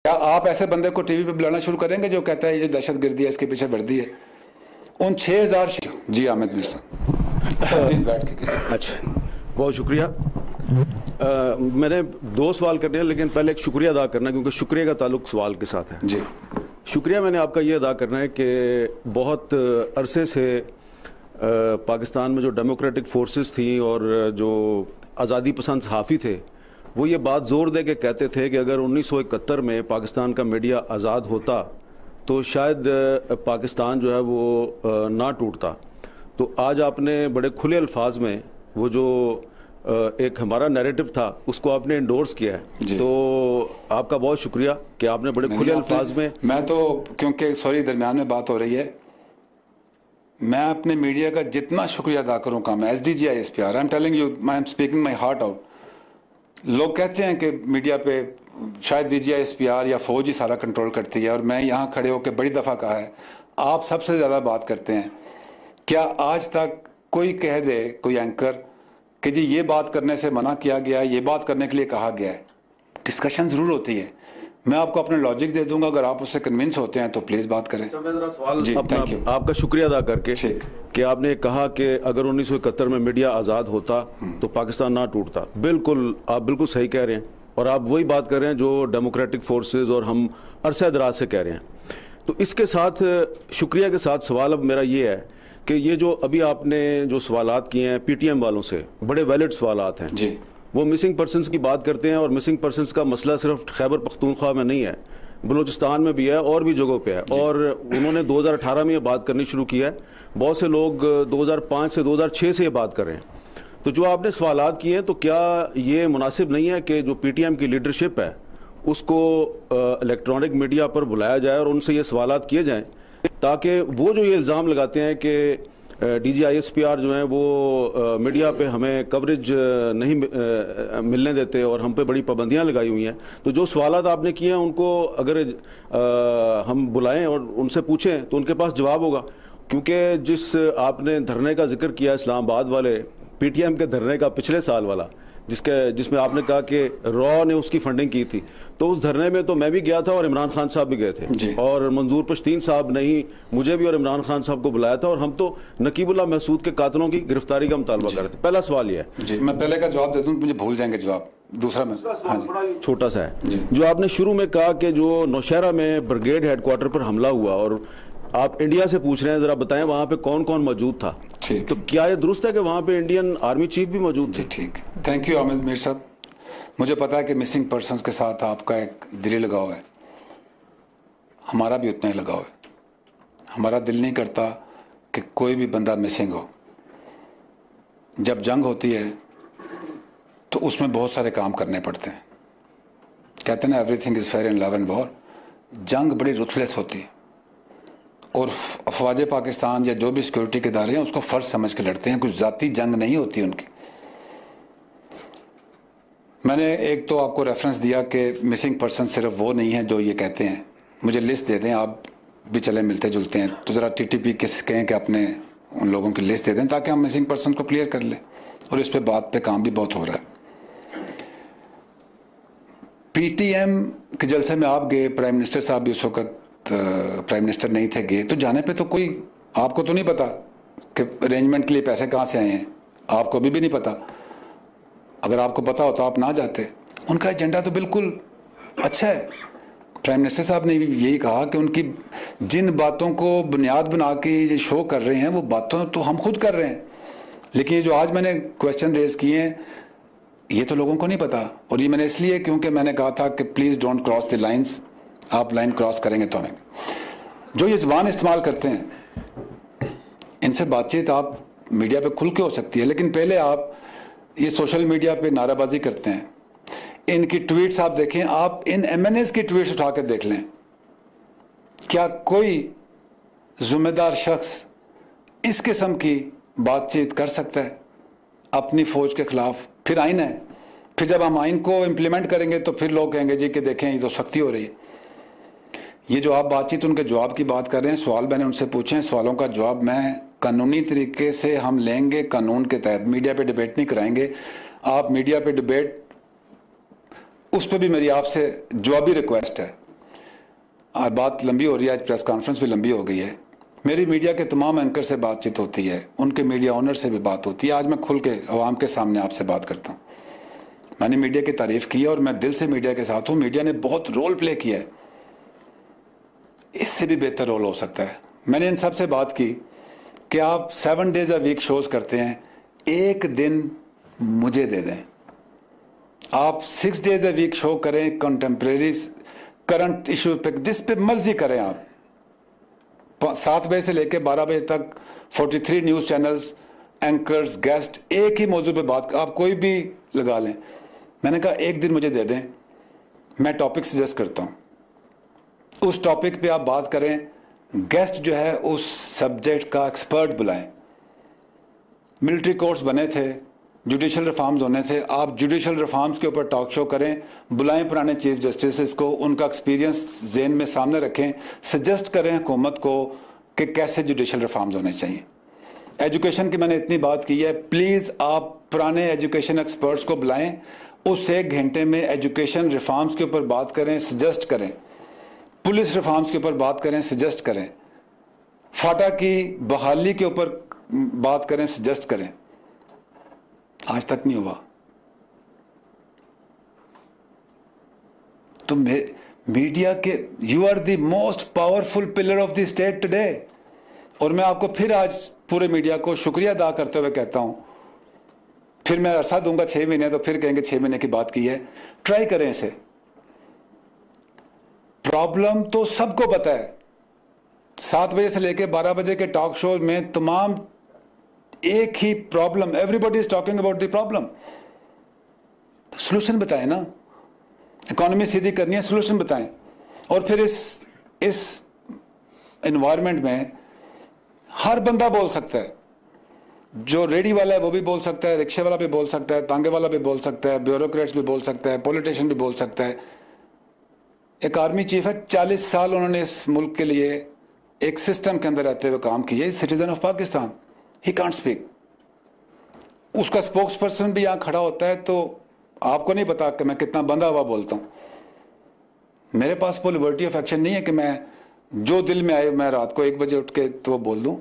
क्या आप ऐसे बंदे को टीवी पे बुलाना शुरू करेंगे जो कहता है ये जो दहशतगर्दी है इसके पीछे वर्दी है? उन 6000 जी हामिद मिर्जा प्लीज बैठ के अच्छा, बहुत शुक्रिया। मैंने दो सवाल करने हैं, लेकिन पहले एक शुक्रिया अदा करना है, क्योंकि शुक्रिया का ताल्लुक सवाल के साथ है। जी, शुक्रिया मैंने आपका ये अदा करना है कि बहुत अरसे से पाकिस्तान में जो डेमोक्रेटिक फोर्सेस थी और जो आज़ादी पसंद सहाफ़ी थे, वो ये बात ज़ोर दे के कहते थे कि अगर 1971 में पाकिस्तान का मीडिया आज़ाद होता तो शायद पाकिस्तान जो है वो ना टूटता। तो आज आपने बड़े खुले अल्फाज में वो जो एक हमारा नैरेटिव था उसको आपने इंडोर्स किया है, तो आपका बहुत शुक्रिया कि आपने बड़े खुले अल्फाज में। मैं तो क्योंकि सॉरी दरमियान में बात हो रही है, मैं अपने मीडिया का जितना शुक्रिया अदा करूँ कम। SDGISPR, I am telling you, I am speaking my heart out. लोग कहते हैं कि मीडिया पे शायद DGISPR या फौज ही सारा कंट्रोल करती है, और मैं यहाँ खड़े होकर बड़ी दफ़ा कहा है आप सबसे ज़्यादा बात करते हैं। क्या आज तक कोई कह दे, कोई एंकर, कि जी ये बात करने से मना किया गया है, ये बात करने के लिए कहा गया है? डिस्कशन ज़रूर होती है, मैं आपको अपने लॉजिक दे दूंगा, अगर आप उससे कन्विंस होते हैं तो प्लीज़ बात करें। जी, थैंक यू। आपका शुक्रिया अदा करके कि आपने कहा कि अगर 1971 में मीडिया आज़ाद होता तो पाकिस्तान ना टूटता। बिल्कुल, आप बिल्कुल सही कह रहे हैं, और आप वही बात कर रहे हैं जो डेमोक्रेटिक फोर्सेस और हम अरसे दराज से कह रहे हैं। तो इसके साथ शुक्रिया के साथ सवाल अब मेरा ये है कि ये जो अभी आपने जो सवालात किए हैं PTM वालों से, बड़े वैलिड सवालात हैं जी। वो मिसिंग पर्सनस की बात करते हैं, और मिसिंग पर्सनस का मसला सिर्फ खैबर पख्तूनख्वा में नहीं है, बलूचिस्तान में भी है और भी जगहों पे है। और उन्होंने 2018 में ये बात करनी शुरू की है, बहुत से लोग 2005 से 2006 से ये बात कर रहे हैं। तो जो आपने सवालात किए हैं, तो क्या ये मुनासिब नहीं है कि जो PTM की लीडरशिप है उसको इलेक्ट्रॉनिक मीडिया पर बुलाया जाए और उनसे ये सवालात किए जाएँ, ताकि वो जो ये इल्ज़ाम लगाते हैं कि DGISPR जो है वो मीडिया पे हमें कवरेज नहीं मिलने देते और हम पे बड़ी पाबंदियां लगाई हुई हैं, तो जो सवालात आपने किए हैं उनको अगर हम बुलाएं और उनसे पूछें तो उनके पास जवाब होगा। क्योंकि जिस आपने धरने का जिक्र किया इस्लामाबाद वाले PTM के धरने का, पिछले साल वाला, जिसमें आपने कहा कि रॉ ने उसकी फंडिंग की थी, तो उस धरने में तो मैं भी गया था और इमरान खान साहब भी गए थे, और मंजूर पश्तीन साहब ने ही मुझे भी और इमरान खान साहब को बुलाया था, और हम तो नकीबुल्लाह महसूद के कातलों की गिरफ्तारी का मुतालबा करते। पहला सवाल यह है जी, मैं पहले का जवाब दे दूं, मुझे भूल जाएंगे जवाब। दूसरा में छोटा सा है, जो आपने शुरू में कहा कि जो नौशहरा में ब्रिगेड हेडक्वार्टर पर हमला हुआ और आप इंडिया से पूछ रहे हैं, जरा बताएं वहां पे कौन कौन मौजूद था? ठीक, तो क्या ये दुरुस्त है कि वहां पे इंडियन आर्मी चीफ भी मौजूद थे? ठीक, थैंक यू हामिद मीर साहब। मुझे पता है कि मिसिंग पर्सन्स के साथ आपका एक दिली लगाव है, हमारा भी उतना ही लगाव है। हमारा दिल नहीं करता कि कोई भी बंदा मिसिंग हो। जब जंग होती है तो उसमें बहुत सारे काम करने पड़ते हैं। कहते हैं ना, everything is fair in love and war. जंग बड़ी रुथलेस होती है, और अफवाज पाकिस्तान या जो भी सिक्योरिटी के इदारे हैं उसको फ़र्ज समझ के लड़ते हैं, कुछ ज़ाती जंग नहीं होती उनकी। मैंने एक तो आपको रेफरेंस दिया कि मिसिंग पर्सन सिर्फ वो नहीं है जो ये कहते हैं। मुझे लिस्ट दे दें, आप भी चले मिलते जुलते हैं, तो ज़रा TTP किस कहें कि अपने उन लोगों की लिस्ट दे दें ताकि हम मिसिंग पर्सन को क्लियर कर लें, और इस पर बात पे काम भी बहुत हो रहा है। PTM के जलसे में आप गए, प्राइम मिनिस्टर साहब भी उस वक्त प्राइम मिनिस्टर नहीं थे, गए, तो जाने पे तो कोई आपको तो नहीं पता कि अरेंजमेंट के लिए पैसे कहाँ से आए हैं, आपको अभी भी नहीं पता। अगर आपको पता हो तो आप ना जाते। उनका एजेंडा तो बिल्कुल अच्छा है। प्राइम मिनिस्टर साहब ने भी यही कहा कि उनकी जिन बातों को बुनियाद बना के ये शो कर रहे हैं वो बातों तो हम खुद कर रहे हैं, लेकिन ये जो आज मैंने क्वेश्चन रेज किए हैं ये तो लोगों को नहीं पता। और ये मैंने इसलिए क्योंकि मैंने कहा था कि please don't cross the lines, आप लाइन क्रॉस करेंगे तो हमें जो ये ज़बान इस्तेमाल करते हैं, इनसे बातचीत आप मीडिया पे खुल के हो सकती है, लेकिन पहले आप ये सोशल मीडिया पे नाराबाजी करते हैं। इनकी ट्वीट्स आप देखें, आप इन MNAs की ट्वीट्स उठा कर देख लें, क्या कोई जिम्मेदार शख्स इस किस्म की बातचीत कर सकता है अपनी फौज के खिलाफ? फिर आइन है, फिर जब हम आइन को इम्प्लीमेंट करेंगे तो फिर लोग कहेंगे जी कि देखें ये तो सख्ती हो रही है। ये जो आप बातचीत उनके जवाब की बात कर रहे हैं, सवाल मैंने उनसे पूछे हैं, सवालों का जवाब मैं कानूनी तरीके से हम लेंगे, कानून के तहत। मीडिया पे डिबेट नहीं कराएंगे। आप मीडिया पे डिबेट, उस पर भी मेरी आपसे जवाबी रिक्वेस्ट है और बात लंबी हो रही है, आज प्रेस कॉन्फ्रेंस भी लंबी हो गई है। मेरी मीडिया के तमाम एंकर से बातचीत होती है, उनके मीडिया ऑनर से भी बात होती है। आज मैं खुल के अवाम के सामने आपसे बात करता हूँ। मैंने मीडिया की तारीफ की है और मैं दिल से मीडिया के साथ हूँ। मीडिया ने बहुत रोल प्ले किया है, इससे भी बेहतर रोल हो सकता है। मैंने इन सब से बात की कि आप 7 डेज अ वीक शोज करते हैं, एक दिन मुझे दे दें। आप 6 डेज अ वीक शो करें, कंटेम्प्रेरी करंट इशू पे, जिस पे मर्जी करें। आप 7 बजे से लेकर 12 बजे तक 43 न्यूज़ चैनल्स, एंकर्स, गेस्ट, एक ही मौजू पे बात, आप कोई भी लगा लें। मैंने कहा एक दिन मुझे दे दें, मैं टॉपिक सजेस्ट करता हूँ, उस टॉपिक पे आप बात करें। गेस्ट जो है उस सब्जेक्ट का एक्सपर्ट बुलाएं। मिलिट्री कोर्ट्स बने थे, जुडिशल रिफॉर्म्स होने थे, आप जुडिशल रिफॉर्म्स के ऊपर टॉक शो करें, बुलाएं पुराने चीफ जस्टिस को, उनका एक्सपीरियंस जेन में सामने रखें, सजेस्ट करें हुकूमत को कि कैसे जुडिशल रिफॉर्म्स होने चाहिए। एजुकेशन की मैंने इतनी बात की है, प्लीज़ आप पुराने एजुकेशन एक्सपर्ट्स को बुलाएं, उस 1 घंटे में एजुकेशन रिफॉर्म्स के ऊपर बात करें, सजेस्ट करें। पुलिस रिफॉर्म्स के ऊपर बात करें, सजेस्ट करें। फाटा की बहाली के ऊपर बात करें, सजेस्ट करें। आज तक नहीं हुआ। तो मीडिया के, you are the most powerful pillar of the state today. और मैं आपको फिर आज पूरे मीडिया को शुक्रिया अदा करते हुए कहता हूं, फिर मैं अरसा दूंगा 6 महीने, तो फिर कहेंगे 6 महीने की बात की है। ट्राई करें इसे। प्रॉब्लम तो सबको पता है। 7 बजे से लेकर 12 बजे के टॉक शो में तमाम एक ही problem, everybody is talking about the problem. Solution बताएं ना। इकोनॉमी सीधी करनी है, सोल्यूशन बताएं। और फिर इस एनवायरनमेंट में हर बंदा बोल सकता है। जो रेडी वाला है वो भी बोल सकता है, रिक्शे वाला भी बोल सकता है, तांगे वाला भी बोल सकता है, ब्यूरोक्रेट्स भी बोल सकता है, पॉलिटिशियन भी बोल सकता है। एक आर्मी चीफ है, 40 साल उन्होंने इस मुल्क के लिए एक सिस्टम के अंदर रहते हुए काम किया। Citizen of Pakistan, he can't speak. उसका स्पोक्स पर्सन भी यहाँ खड़ा होता है, तो आपको नहीं पता कि मैं कितना बंधा हुआ बोलता हूँ। मेरे पास वो लिबर्टी ऑफ एक्शन नहीं है कि मैं जो दिल में आए मैं रात को 1 बजे उठ के तो बोल दूँ।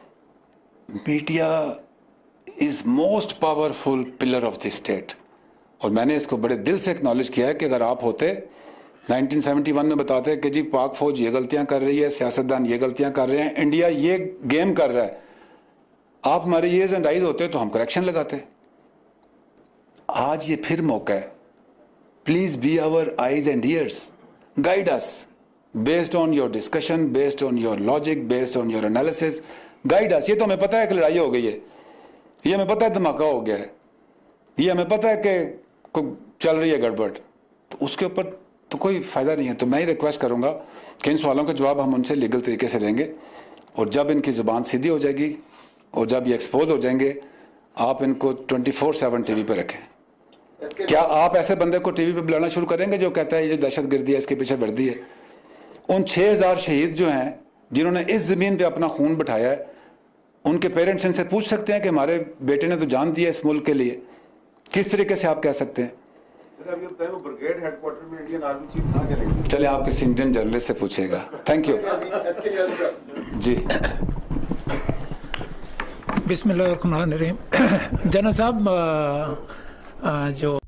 Media is most powerful pillar of the state. और मैंने इसको बड़े दिल से एक्नॉलेज किया है कि अगर आप होते 1971 में बताते हैं कि जी पाक फौज ये गलतियां कर रही है, सियासतदान ये गलतियां कर रहे हैं, इंडिया ये गेम कर रहा है, आप हमारे ईयर्स एंड आइज होते तो हम करेक्शन लगाते। आज ये फिर मौका है। Please be our eyes and ears, guide us based on your discussion, based on your logic, based on your analysis, guide us. ये तो हमें पता है कि लड़ाई हो गई है, ये हमें पता है धमाका हो गया है, ये हमें पता है कि चल रही है गड़बड़, तो उसके ऊपर तो कोई फायदा नहीं है। तो मैं ही रिक्वेस्ट करूंगा कि इन सवालों के जवाब हम उनसे लीगल तरीके से लेंगे, और जब इनकी जुबान सीधी हो जाएगी और जब ये एक्सपोज हो जाएंगे, आप इनको 24/7 टीवी पे रखें। क्या आप ऐसे बंदे को टीवी पे बुलाना शुरू करेंगे जो कहता है ये जो दहशतगर्दी है इसके पीछे वर्दी है? उन 6000 शहीद जो हैं जिन्होंने इस जमीन पे अपना खून बिठाया है, उनके पेरेंट्स इनसे पूछ सकते हैं कि हमारे बेटे ने तो जान दिया इस मुल्क के लिए। किस तरीके से आप कह सकते हैं? ब्रिगेड हेडक्वार्टर में इंडियन आर्मी चीफ कहां करेंगे? चले आप किसी इंडियन जर्नलिस्ट से पूछिएगा। थैंक यू जी। बिस्मिल्लाहिर्रहमानिर्रहीम। जनरल साहब, जो